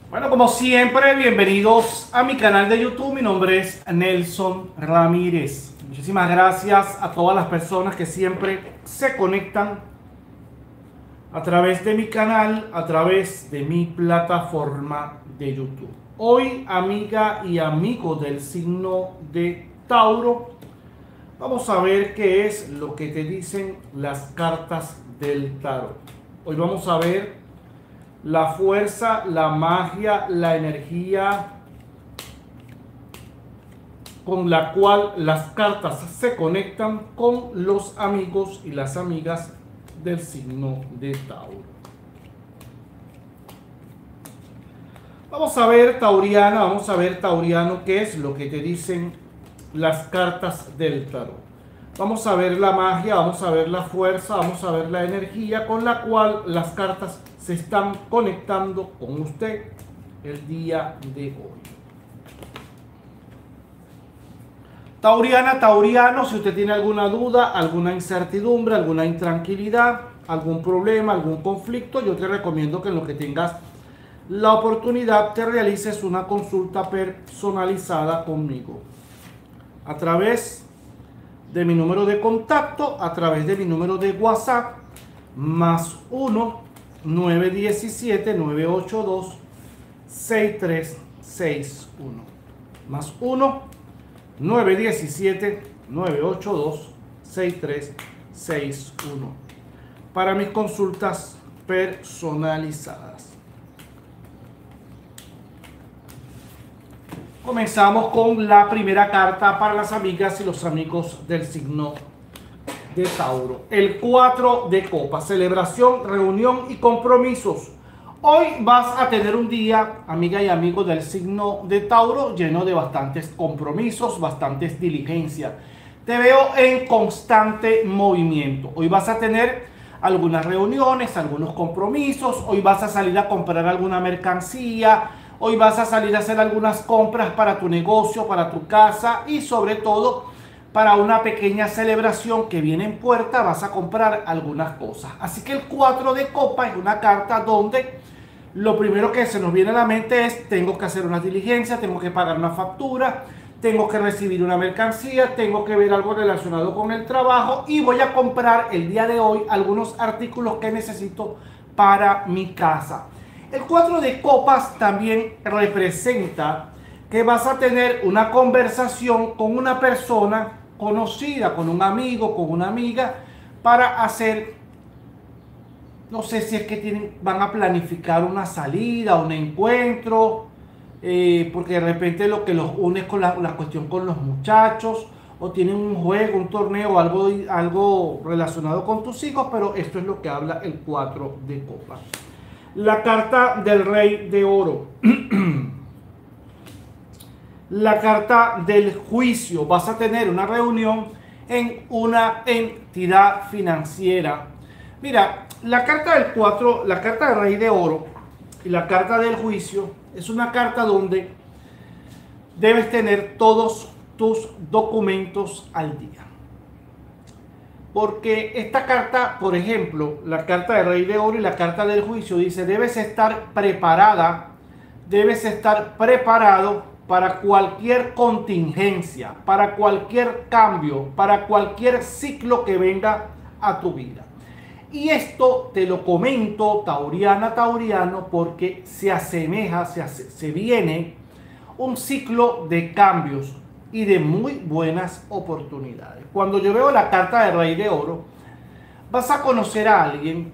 Bueno, como siempre, bienvenidos a mi canal de YouTube. Mi nombre es Nelson Ramírez. Muchísimas gracias a todas las personas que siempre se conectan a través de mi canal, a través de mi plataforma de YouTube. Hoy, amiga y amigo del signo de Tauro, vamos a ver qué es lo que te dicen las cartas del tarot. Hoy vamos a ver la fuerza, la magia, la energía con la cual las cartas se conectan con los amigos y las amigas del signo de Tauro. Vamos a ver, tauriana, vamos a ver, tauriano, qué es lo que te dicen las cartas del tarot. Vamos a ver la magia, vamos a ver la fuerza, vamos a ver la energía con la cual las cartas se están conectando con usted el día de hoy. Tauriana, tauriano, si usted tiene alguna duda, alguna incertidumbre, alguna intranquilidad, algún problema, algún conflicto, yo te recomiendo que en lo que tengas la oportunidad te realices una consulta personalizada conmigo a través de mi número de contacto, a través de mi número de WhatsApp, más 1-917-982-6361. Más 1-917-982-6361. Para mis consultas personalizadas. Comenzamos con la primera carta para las amigas y los amigos del signo de Tauro. El 4 de copas, celebración, reunión y compromisos. Hoy vas a tener un día, amiga y amigo del signo de Tauro, lleno de bastantes compromisos, bastantes diligencias. Te veo en constante movimiento. Hoy vas a tener algunas reuniones, algunos compromisos. Hoy vas a salir a comprar alguna mercancía. Hoy vas a salir a hacer algunas compras para tu negocio, para tu casa y sobre todo para una pequeña celebración que viene en puerta. Vas a comprar algunas cosas. Así que el 4 de copas es una carta donde lo primero que se nos viene a la mente es: tengo que hacer una diligencia, tengo que pagar una factura, tengo que recibir una mercancía, tengo que ver algo relacionado con el trabajo y voy a comprar el día de hoy algunos artículos que necesito para mi casa. El 4 de copas también representa que vas a tener una conversación con una persona conocida, con un amigo, con una amiga, para hacer, no sé si es que van a planificar una salida, un encuentro, porque de repente lo que los une es con la cuestión con los muchachos, o tienen un juego, un torneo, algo relacionado con tus hijos, pero esto es lo que habla el 4 de copas. La carta del Rey de Oro. La carta del juicio. Vas a tener una reunión en una entidad financiera. Mira, la carta del 4, la carta del Rey de Oro y la carta del juicio es una carta donde debes tener todos tus documentos al día. Porque esta carta, por ejemplo, la carta del Rey de Oro y la carta del juicio dice: debes estar preparada, debes estar preparado para cualquier contingencia, para cualquier cambio, para cualquier ciclo que venga a tu vida. Y esto te lo comento, tauriana, tauriano, porque se asemeja, se viene un ciclo de cambios y de muy buenas oportunidades. Cuando yo veo la carta del Rey de Oro, vas a conocer a alguien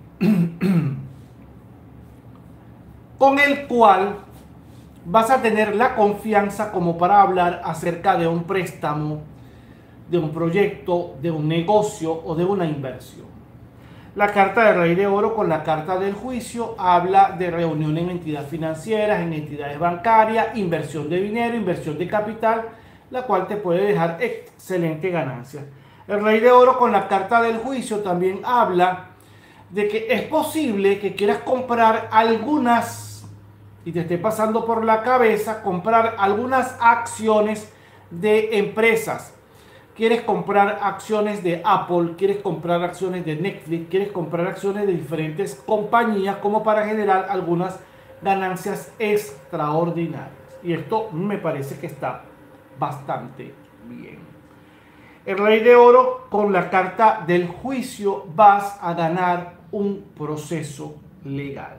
con el cual vas a tener la confianza como para hablar acerca de un préstamo, de un proyecto, de un negocio o de una inversión. La carta del Rey de Oro con la carta del juicio habla de reunión en entidades financieras, en entidades bancarias, inversión de dinero, inversión de capital, la cual te puede dejar excelente ganancia. El Rey de Oro con la carta del juicio también habla de que es posible que quieras comprar algunas, y te esté pasando por la cabeza, comprar algunas acciones de empresas. Quieres comprar acciones de Apple, quieres comprar acciones de Netflix, quieres comprar acciones de diferentes compañías como para generar algunas ganancias extraordinarias. Y esto me parece que está bastante bien. El Rey de Oro, con la carta del juicio, vas a ganar un proceso legal.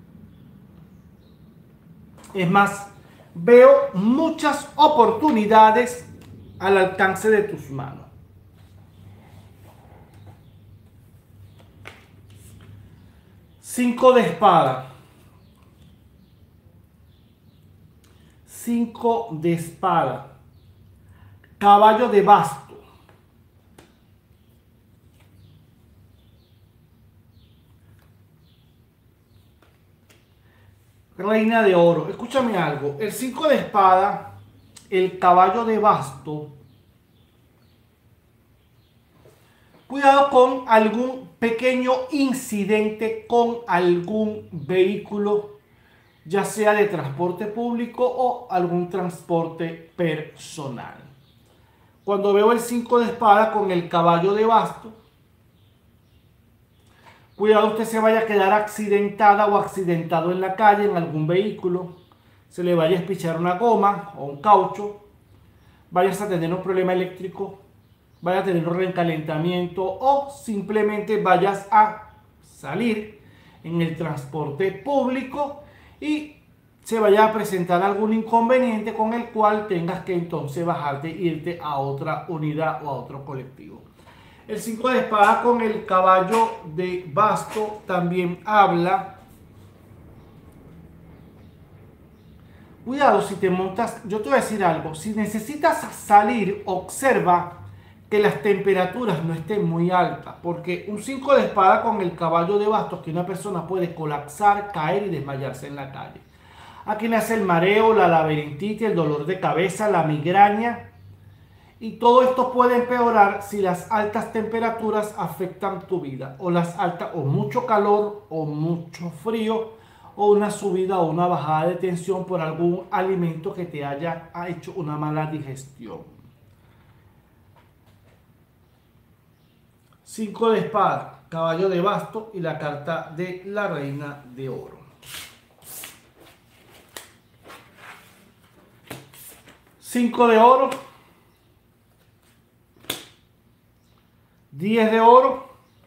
Es más, veo muchas oportunidades al alcance de tus manos. Cinco de espada. 5 de espada. Caballo de basto. Reina de oro. Escúchame algo. El 5 de espada, el caballo de basto. Cuidado con algún pequeño incidente con algún vehículo, ya sea de transporte público o algún transporte personal. Cuando veo el 5 de espada con el caballo de basto, cuidado usted se vaya a quedar accidentada o accidentado en la calle en algún vehículo, se le vaya a espichar una goma o un caucho, vayas a tener un problema eléctrico, vaya a tener un recalentamiento o simplemente vayas a salir en el transporte público y se vaya a presentar algún inconveniente con el cual tengas que entonces bajarte e irte a otra unidad o a otro colectivo. El 5 de espada con el caballo de basto también habla. Cuidado si te montas, yo te voy a decir algo, si necesitas salir, observa que las temperaturas no estén muy altas, porque un 5 de espada con el caballo de bastos, que una persona puede colapsar, caer y desmayarse en la calle. Aquí nace el mareo, la laberintitis, el dolor de cabeza, la migraña, y todo esto puede empeorar si las altas temperaturas afectan tu vida, o las altas, o mucho calor, o mucho frío, o una subida o una bajada de tensión por algún alimento que te haya hecho una mala digestión. 5 de espada, caballo de basto y la carta de la reina de oro. 5 de oro, 10 de oro,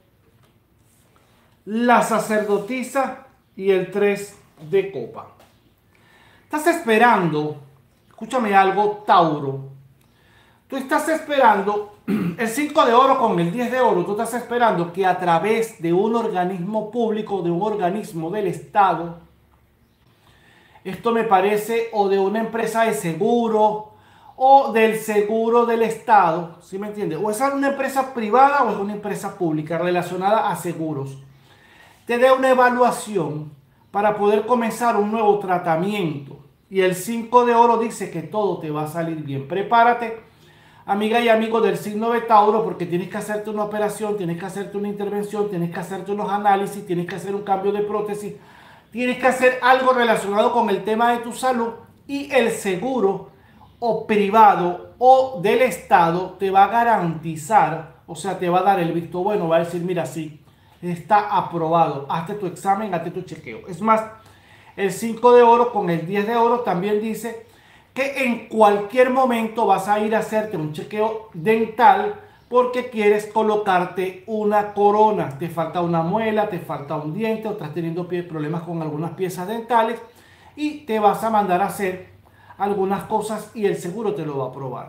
la sacerdotisa y el 3 de copa. Estás esperando, escúchame algo, Tauro. Tú estás esperando el 5 de oro con el 10 de oro. Tú estás esperando que a través de un organismo público, de un organismo del Estado, esto me parece, o de una empresa de seguro, o del seguro del Estado, ¿sí me entiendes? O es una empresa privada o es una empresa pública relacionada a seguros, te dé una evaluación para poder comenzar un nuevo tratamiento. Y el 5 de oro dice que todo te va a salir bien. Prepárate, amiga y amigo del signo de Tauro, porque tienes que hacerte una operación, tienes que hacerte una intervención, tienes que hacerte unos análisis, tienes que hacer un cambio de prótesis, tienes que hacer algo relacionado con el tema de tu salud, y el seguro o privado o del Estado te va a garantizar, o sea, te va a dar el visto bueno, va a decir, mira, sí, está aprobado, hazte tu examen, hazte tu chequeo. Es más, el 5 de oro con el 10 de oro también dice que en cualquier momento vas a ir a hacerte un chequeo dental porque quieres colocarte una corona, te falta una muela, te falta un diente o estás teniendo problemas con algunas piezas dentales y te vas a mandar a hacer algunas cosas y el seguro te lo va a aprobar.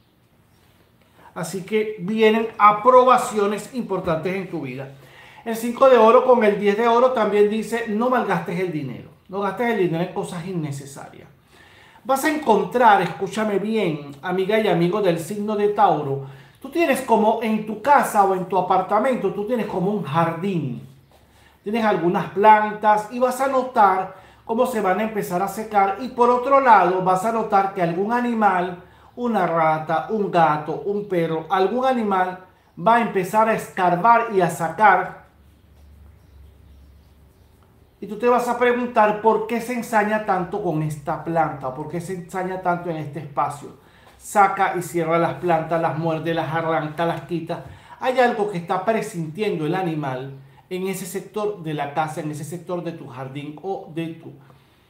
Así que vienen aprobaciones importantes en tu vida. El 5 de oro con el 10 de oro también dice no malgastes el dinero. No gastes el dinero en cosas innecesarias. Vas a encontrar, escúchame bien, amiga y amigo del signo de Tauro, tú tienes como en tu casa o en tu apartamento, tú tienes como un jardín. Tienes algunas plantas y vas a notar cómo se van a empezar a secar, y por otro lado vas a notar que algún animal, una rata, un gato, un perro, algún animal va a empezar a escarbar y a sacar, y tú te vas a preguntar por qué se ensaña tanto con esta planta, por qué se ensaña tanto en este espacio. Saca y cierra las plantas, las muerde, las arranca, las quita. Hay algo que está presintiendo el animal en ese sector de la casa, en ese sector de tu jardín o de tu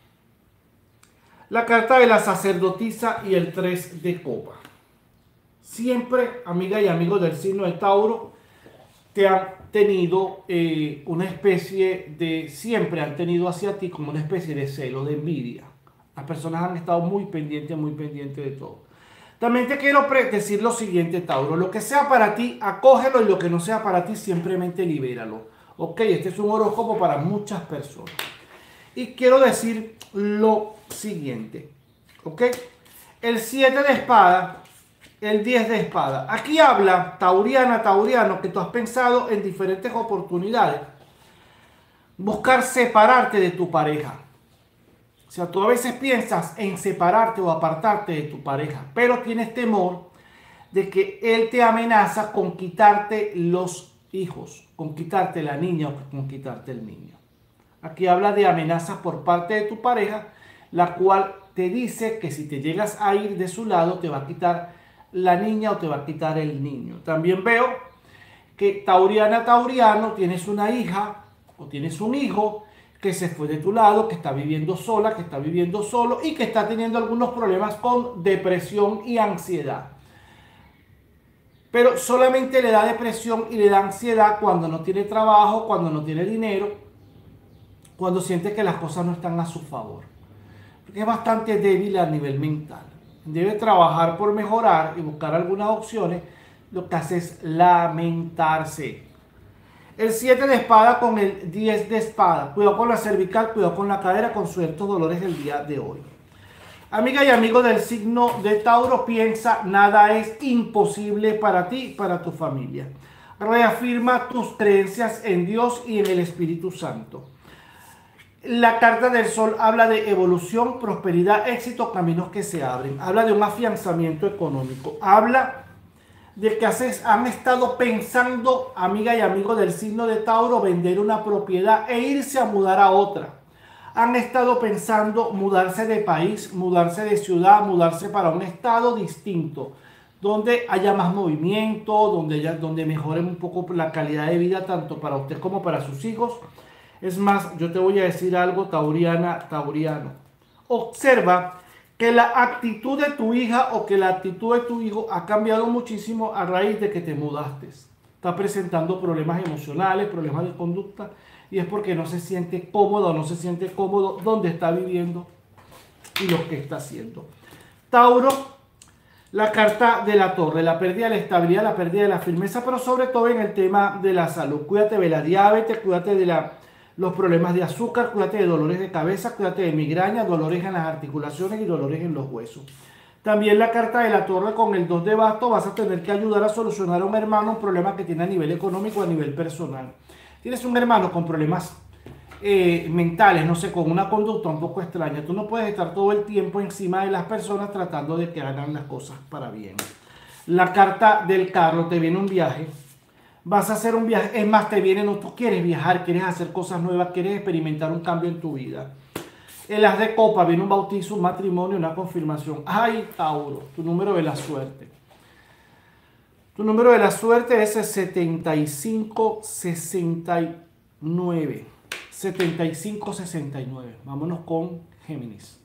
La carta de la sacerdotisa y el 3 de copa. Siempre, amiga y amigos del signo de Tauro, te han tenido una especie de, siempre han tenido hacia ti como una especie de celo, de envidia. Las personas han estado muy pendientes de todo. También te quiero decir lo siguiente, Tauro. Lo que sea para ti, acógelo, y lo que no sea para ti, simplemente libéralo. Ok, este es un horóscopo para muchas personas. Y quiero decir lo siguiente. Ok, el 7 de espada, el 10 de espada. Aquí habla, tauriana, tauriano, que tú has pensado en diferentes oportunidades. Buscar separarte de tu pareja. O sea, tú a veces piensas en separarte o apartarte de tu pareja, pero tienes temor de que él te amenaza con quitarte los hijos, con quitarte la niña o con quitarte el niño. Aquí habla de amenazas por parte de tu pareja, la cual te dice que si te llegas a ir de su lado, te va a quitar la niña o te va a quitar el niño. También veo que tauriana, tauriano, tienes una hija o tienes un hijo que se fue de tu lado, que está viviendo sola, que está viviendo solo y que está teniendo algunos problemas con depresión y ansiedad. Pero solamente le da depresión y le da ansiedad cuando no tiene trabajo, cuando no tiene dinero, cuando siente que las cosas no están a su favor. Porque es bastante débil a nivel mental. Debe trabajar por mejorar y buscar algunas opciones. Lo que hace es lamentarse. El 7 de espada con el 10 de espada. Cuidado con la cervical, cuidado con la cadera, con ciertos dolores del día de hoy. Amiga y amigo del signo de Tauro, piensa, nada es imposible para ti y para tu familia. Reafirma tus creencias en Dios y en el Espíritu Santo. La carta del sol habla de evolución, prosperidad, éxito, caminos que se abren. Habla de un afianzamiento económico. Habla de que han estado pensando, amiga y amigo del signo de Tauro, vender una propiedad e irse a mudar a otra. Han estado pensando mudarse de país, mudarse de ciudad, mudarse para un estado distinto, donde haya más movimiento, donde mejoren un poco la calidad de vida tanto para usted como para sus hijos. Es más, yo te voy a decir algo, tauriana, tauriano. Observa que la actitud de tu hija o que la actitud de tu hijo ha cambiado muchísimo a raíz de que te mudaste. Está presentando problemas emocionales, problemas de conducta, y es porque no se siente cómodo o no se siente cómodo donde está viviendo y lo que está haciendo. Tauro, la carta de la torre, la pérdida de la estabilidad, la pérdida de la firmeza, pero sobre todo en el tema de la salud. Cuídate de la diabetes, cuídate de los problemas de azúcar, cuídate de dolores de cabeza, cuídate de migraña, dolores en las articulaciones y dolores en los huesos. También la carta de la torre con el 2 de bastos, vas a tener que ayudar a solucionar a un hermano un problema que tiene a nivel económico, a nivel personal. Tienes un hermano con problemas mentales, no sé, con una conducta un poco extraña. Tú no puedes estar todo el tiempo encima de las personas tratando de que hagan las cosas para bien. La carta del carro, te viene un viaje. Vas a hacer un viaje, es más, te viene, no, tú quieres viajar, quieres hacer cosas nuevas, quieres experimentar un cambio en tu vida. El as de copa, viene un bautizo, un matrimonio, una confirmación. Ay, Tauro, tu número de la suerte. Tu número de la suerte es el 7569. 7569. Vámonos con Géminis.